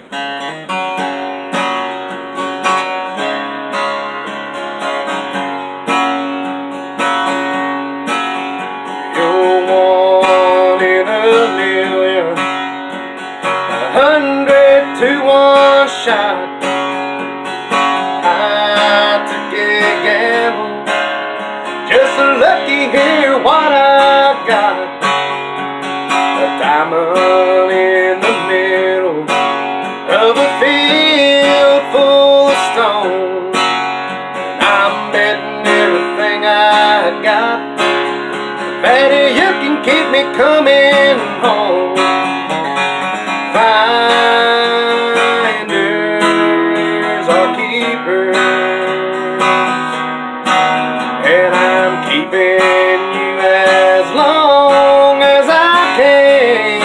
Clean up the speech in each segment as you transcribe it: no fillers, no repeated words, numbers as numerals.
You're one in a million, 100 to 1 shot. I took a gamble just to lucky hear what I got. A diamond in the middle of a field full of stone. And I'm betting everything I got that you can keep me coming home. Finders are keepers, and I'm keeping you as long as I can.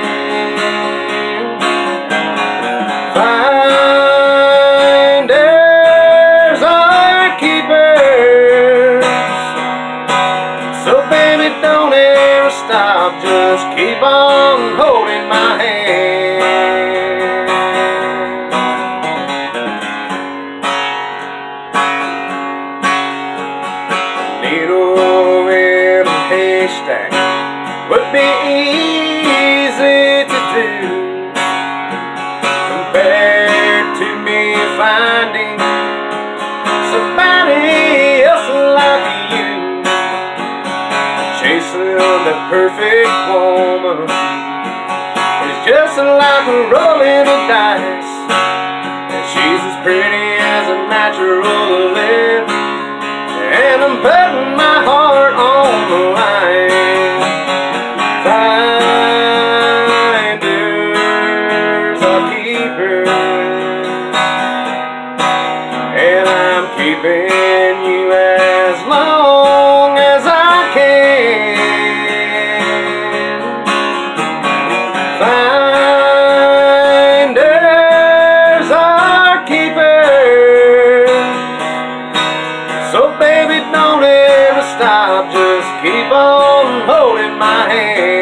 Finders are keepers, so baby, don't ever stop, just keep on holding my hand. Needle in a haystack would be easy to do compared to me finding somebody else like you. Chasing the perfect woman is just like rolling the dice, and she's as pretty as a natural lip, and I'm putting my heart on the line. Finders are keepers, and I'm keeping you as long as I can. Finders are keepers, so baby, don't ever stop, just keep on holding my hand.